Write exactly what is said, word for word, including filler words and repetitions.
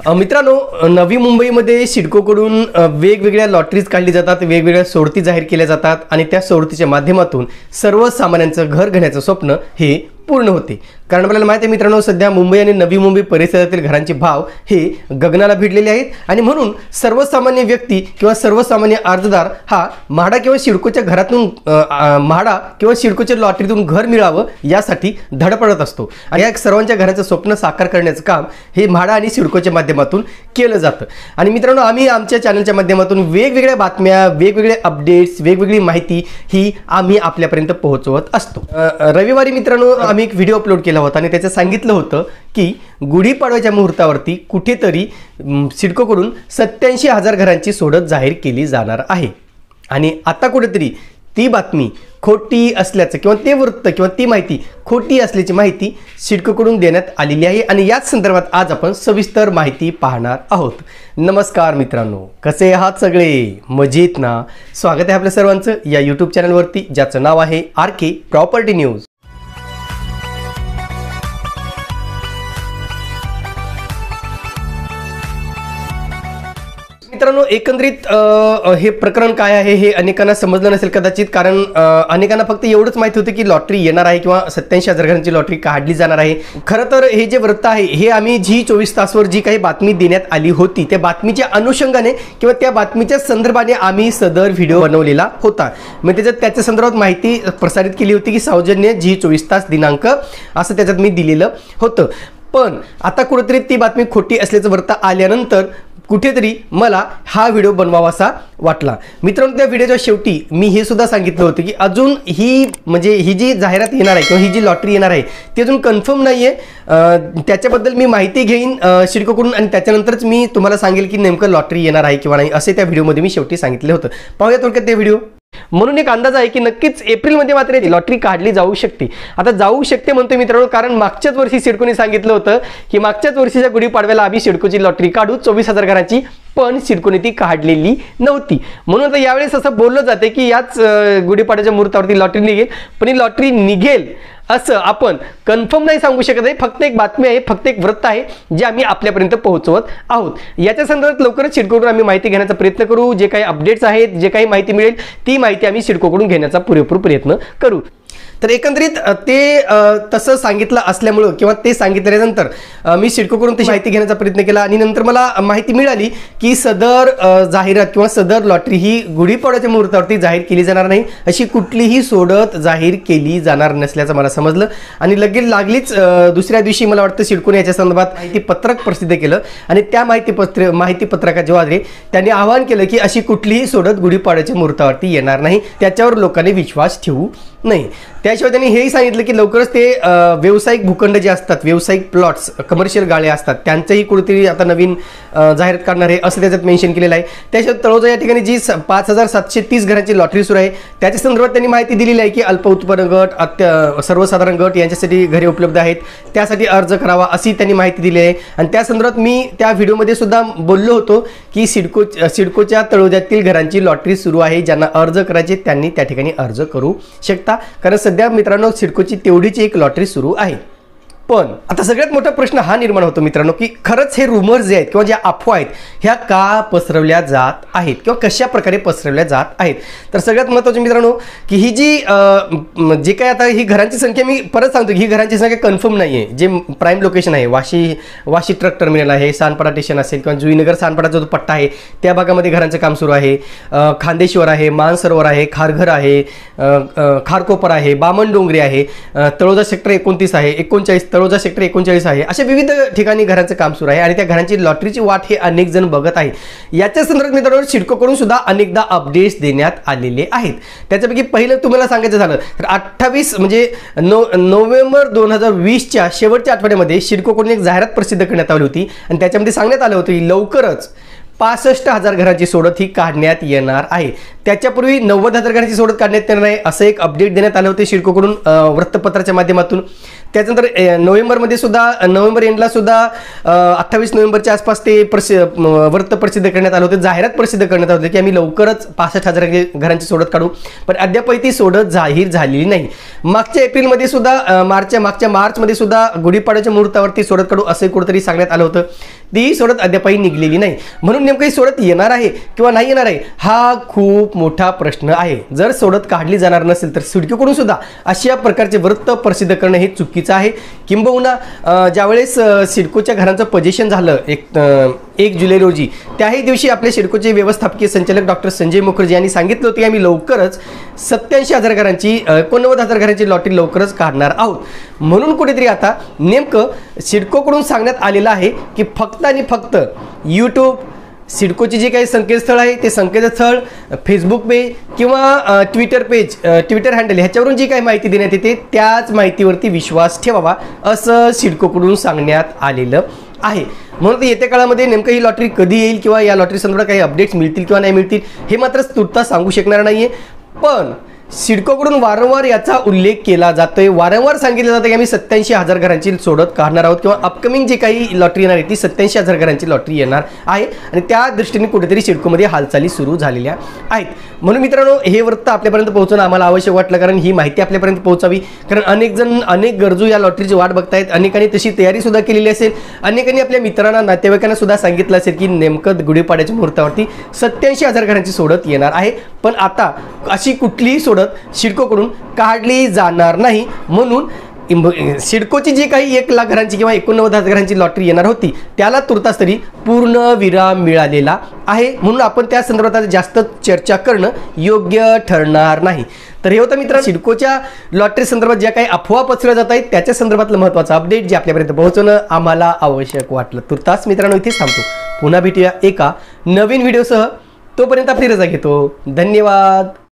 मित्रांनो, नवी मुंबईमध्ये सिडकोकडून वेगवेगळ्या लॉटरीज काढली जातात, वेगवेगळ्या सोडती जाहीर केल्या जातात आणि त्या सोडतीच्या माध्यमातून सर्वसामान्यांचं घर घेण्याचं स्वप्न हे पूर्ण होते। कारण आपल्याला माहिती आहे मित्रांनो, सध्या मुंबई आणि नवी मुंबई परिसरातील घरांचे भाव हे गगनाला भिडलेले आहेत आणि म्हणून सर्वसामान्य व्यक्ती किंवा सर्वसामान्य अर्जदार हा म्हाडा किंवा सिडकोच्या घरातून म्हाडा किंवा सिडकोच्या लॉटरीतून घर मिळावं यासाठी धडपडत असतो आणि या सर्वांच्या घराचं स्वप्न साकार करण्याचं काम हे म्हाडा आणि सिडकोच्या माध्यमातून केलं जातं। आणि मित्रांनो, आम्ही आमच्या चॅनलच्या माध्यमातून वेगवेगळ्या बातम्या, वेगवेगळे अपडेट्स, वेगवेगळी माहिती ही आम्ही आपल्यापर्यंत पोहोचवत असतो। रविवारी मित्रांनो आम्ही एक व्हिडिओ अपलोड केला होता आणि त्याचं सांगितलं होतं की गुढीपाडव्याच्या मुहूर्तावरती कुठेतरी सिडकोकडून सत्याऐंशी हजार घरांची सोडत जाहीर केली जाणार आहे आणि आता कुठेतरी ती बातमी खोटी असल्याचं किंवा ते वृत्त किंवा ती माहिती खोटी असल्याची माहिती सिडकोकडून देण्यात आलेली आहे आणि याच संदर्भात आज आपण सविस्तर माहिती पाहणार आहोत। नमस्कार मित्रांनो, कसे आहात सगळे? मजेत ना? स्वागत आहे आपल्या सर्वांचं या यूट्यूब चॅनलवरती, ज्याचं नाव आहे आर के प्रॉपर्टी न्यूज। मित्रांनो, एकंदरीत हे प्रकरण काय आहे हे अनेकांना समजलं नसेल कदाचित, कारण अनेकांना फक्त एवढंच माहिती होतं की लॉटरी येणार आहे किंवा सत्याऐंशी हजार घरांची लॉटरी काढली जाणार आहे। खरं तर हे जे वृत्त आहे हे आम्ही झी चोवीस तासवर जी काही बातमी देण्यात आली होती त्या बातमीच्या अनुषंगाने किंवा त्या बातमीच्या संदर्भाने आम्ही सदर व्हिडिओ बनवलेला होता। मग त्याच्यात त्याच्या संदर्भात माहिती प्रसारित केली होती की सौजन्य झी चोवीस तास दिनांक असं त्याच्यात मी दिलेलं होतं। पण आता कुठेतरी ती बातमी खोटी असल्याचं वृत्त आल्यानंतर कुठेतरी मला हा व्हिडिओ बनवावासा वाटला। मित्रांनो, त्या व्हिडिओच्या शेवटी मी हे सुद्धा सांगितलं होतं की अजून ही म्हणजे ही जी जाहिरात येणार आहे किंवा ही जी लॉटरी येणार आहे ती अजून कन्फर्म नाही आहे, त्याच्याबद्दल मी माहिती घेईन सिडकोकडून आणि त्याच्यानंतरच मी तुम्हाला सांगेल की नेमकं लॉटरी येणार आहे किंवा नाही, असे त्या व्हिडिओमध्ये मी शेवटी सांगितलं होतं। पाहूया थोडक्यात ते व्हिडिओ। म्हणून एक अंदाज आहे की नक्कीच एप्रिलमध्ये मात्र लॉटरी काढली जाऊ शकते। आता जाऊ शकते म्हणतोय मित्रांनो, कारण मागच्याच वर्षी सिडकोने सांगितलं होतं की मागच्याच वर्षीच्या गुढीपाडव्याला आम्ही सिडकोची लॉटरी काढू चोवीस हजार घरांची, पण सिडकोने ती काढलेली नव्हती। म्हणून आता यावेळेस असं बोललं जाते की याच गुढीपाडव्याच्या मुहूर्तावरती लॉटरी निघेल, पण ही लॉटरी निघेल असं आपण कन्फर्म नाही सांगू शकत आहे। फक्त एक बातमी आहे, फक्त एक वृत्त आहे जे आम्ही आपल्यापर्यंत पोहोचवत आहोत। याच्या संदर्भात लवकरच सिडकोकडून आम्ही माहिती घेण्याचा प्रयत्न करू। जे काही अपडेट्स आहेत, जे काही माहिती मिळेल ती माहिती आम्ही सिडकोकडून घेण्याचा पुरेपूर प्रयत्न करू। तर एकंदरीत ते तसं सांगितलं असल्यामुळं किंवा ते सांगितल्यानंतर मी सिडकोकडून ती माहिती घेण्याचा प्रयत्न केला आणि नंतर मला माहिती मिळाली की सदर जाहिरात किंवा सदर लॉटरी ही गुढीपाडव्याच्या मुहूर्तावरती जाहीर केली जाणार नाही, अशी कुठलीही सोडत जाहीर केली जाणार नसल्याचं मला समजलं आणि लगेच लागलीच दुसऱ्या दिवशी मला वाटतं सिडकोने याच्या संदर्भात माहिती पत्रक प्रसिद्ध केलं आणि त्या माहिती पत्र माहिती पत्रकाच्या आधारे त्यांनी आवाहन केलं की अशी कुठलीही सोडत गुढीपाडव्याच्या मुहूर्तावरती येणार नाही, त्याच्यावर लोकांनी विश्वास ठेवू नये। त्याशिवाय त्यांनी हेही सांगितलं की लवकरच ते व्यावसायिक भूखंड जे असतात, व्यावसायिक प्लॉट्स, कमर्शियल गाळे असतात, त्यांचंही कुठेतरी आता नवीन जाहिरात करणार आहे असं त्याच्यात मेन्शन केलेलं आहे। त्याशिवाय तळोजा या ठिकाणी जी पाच हजार सातशे तीस घरांची लॉटरी सुरू आहे त्याच्या संदर्भात त्यांनी माहिती दिलेली आहे की अल्प उत्पन्न गट, अत्य सर्वसाधारण गट यांच्यासाठी घरे उपलब्ध आहेत, त्यासाठी अर्ज करावा अशी त्यांनी माहिती दिली आहे। आणि त्या संदर्भात मी त्या व्हिडिओमध्ये सुद्धा बोललो होतो की सिडको सिडकोच्या तळोजातील घरांची लॉटरी सुरू आहे, ज्यांना अर्ज करायचे त्यांनी त्या ठिकाणी अर्ज करू शकता, कारण सध्या मित्रांनो सिडकोची तेवढीच एक लॉटरी सुरू आहे। पण आता सगळ्यात मोठा प्रश्न हा निर्माण होतो मित्रांनो की खरंच हे रुमर्स जे आहेत किंवा ज्या अफवा आहेत ह्या का पसरवल्या जात आहेत किंवा कशा प्रकारे पसरवल्या जात आहेत। तर सगळ्यात महत्त्वाचं मित्रांनो की ही जी जे काही आता ही घरांची संख्या, मी परत सांगतो की ही घरांची संख्या कन्फर्म नाही आहे। जे प्राईम लोकेशन आहे, वाशी वाशी ट्रक टर्मिनल आहे, सानपाडा स्टेशन असेल किंवा जुईनगर सानपाडाचा जो पट्टा आहे त्या भागामध्ये घरांचं काम सुरू आहे, खांदेश्वर आहे, मानसरोवर आहे, खारघर आहे, खारकोपर आहे, बामणडोंगरी आहे, तळोजा सेक्टर एकोणतीस आहे, एकोणचाळीस तळोजा सेक्टर एकोणचाळीस आहे, अशा विविध ठिकाणी घरांचं काम सुरू आहे आणि त्या घरांची लॉटरीची वाट हे अनेक जण बघत आहे। याच्या संदर्भात मित्रांनो सिडकोकडून सुद्धा अनेकदा अपडेट्स देण्यात आलेले आहेत। त्याच्यापैकी पहिलं तुम्हाला सांगायचं झालं तर अठ्ठावीस म्हणजे नो नोव्हेंबर दोन हजार वीसच्या शेवटच्या आठवड्यामध्ये सिडकोकडून एक जाहिरात प्रसिद्ध करण्यात आली होती आणि त्याच्यामध्ये सांगण्यात आलं होतं की लवकरच पासष्ट हजार घरांची सोडत ही काढण्यात येणार आहे। त्याच्यापूर्वी नव्वद हजार घरांची सोडत काढण्यात येणार आहे असं एक अपडेट देण्यात आलं होतं सिडकोकडून वृत्तपत्राच्या माध्यमातून। त्याच्यानंतर अ, नोव्हेंबरमध्ये सुद्धा नोव्हेंबर एंडला सुद्धा अठ्ठावीस नोव्हेंबरच्या आसपास ते प्रसि वृत्त प्रसिद्ध करण्यात आलं होतं, जाहिरात प्रसिद्ध करण्यात आलं होतं की आम्ही लवकरच पासष्ट हजार घरांची सोडत काढू, पण अद्यापही ती सोडत जाहीर झालेली नाही. मागच्या एप्रिलमध्ये सुद्धा मार्चच्या मागच्या मार्चमध्ये सुद्धा गुढीपाडव्याच्या मुहूर्तावरती सोडत काढू असे कुठेतरी सांगण्यात आलं होतं. ती सोडत अद्यापही निघलेली नाही. म्हणून नेमकं ही सोडत येणार आहे किंवा नाही येणार आहे हा खूप मोठा प्रश्न आहे. जर सोडत काढली जाणार नसेल तर सिडकोकडून सुद्धा अशा प्रकारचे वृत्त प्रसिद्ध करणं हे चुकीचं आहे. किंबहुना ज्यावेळेस सिडकोच्या घरांचं पोझिशन झालं एक एक जुलै रोजी, त्याही दिवशी आपल्या सिडकोचे व्यवस्थापकीय संचालक डॉक्टर संजय मुखर्जी यांनी सांगितलं होतं की आम्ही लवकरच सत्याऐंशी हजार घरांची एकोणनव्वद हजार घरांची लॉटरी लवकरच काढणार आहोत. म्हणून कुठेतरी आता नेमकं सिडकोकडून सांगण्यात आलेलं आहे की फक्त आणि फक्त यूट्यूब, सिडकोचे जे काही संकेतस्थळ आहे ते संकेतस्थळ, फेसबुक पेज किंवा ट्विटर पेज ट्विटर हँडल ह्याच्यावरून जी काही माहिती देण्यात येते त्याच माहितीवरती विश्वास ठेवावा असं सिडकोकडून सांगण्यात आलेलं आहे. म्हणून येत्या काळामध्ये नेमकं ही लॉटरी कधी येईल किंवा या लॉटरी संदर्भात काही अपडेट्स मिळतील किंवा नाही मिळतील हे मात्र तुर्तास सांगू शकणार नाहीये. पण सिडकोकडून वारंवार याचा उल्लेख केला जातोय, वारंवार सांगितलं जातं की आम्ही सत्याऐंशी हजार घरांची सोडत काढणार आहोत किंवा अपकमिंग जी काही लॉटरी येणार आहे ती सत्याऐंशी हजार घरांची लॉटरी येणार आहे आणि त्या दृष्टीने कुठेतरी सिडकोमध्ये हालचाली सुरू झालेल्या आहेत. म्हणून मित्रांनो हे वृत्त आपल्यापर्यंत पोहोचणं आम्हाला आवश्यक वाटलं, कारण ही माहिती आपल्यापर्यंत पोहोचावी. कारण अनेक जण अनेक गरजू या लॉटरीची वाट बघतायत, अनेकांनी तशी तयारी सुद्धा केलेली असेल, अनेकांनी आपल्या मित्रांना नातेवाईकांना सुद्धा सांगितलं असेल की नेमकं गुढीपाड्याच्या मुहूर्तावरती सत्याऐंशी हजार घरांची सोडत येणार आहे. पण आता अशी कुठलीही सोडत सिडकोकडून काढली जाणार नाही. म्हणून सिडकोची जी काही एक लाख घरांची किंवा एकोणनव्वद हजार घरांची लॉटरी येणार होती त्याला तुर्तास तरी पूर्ण विराम मिळालेला आहे. म्हणून आपण त्या संदर्भात जास्त चर्चा करणं योग्य ठरणार नाही. तर हे होतं मित्रांनो सिडकोच्या लॉटरी संदर्भात ज्या काही अफवा पसरल्या जात आहेत त्याच्या संदर्भातलं महत्त्वाचं अपडेट जे आपल्यापर्यंत पोहोचवणं आम्हाला आवश्यक वाटलं. तुर्तास मित्रांनो इथेच थांबतो. पुन्हा भेटूया एका नवीन व्हिडिओसह. तोपर्यंत आपली रजा घेतो. धन्यवाद.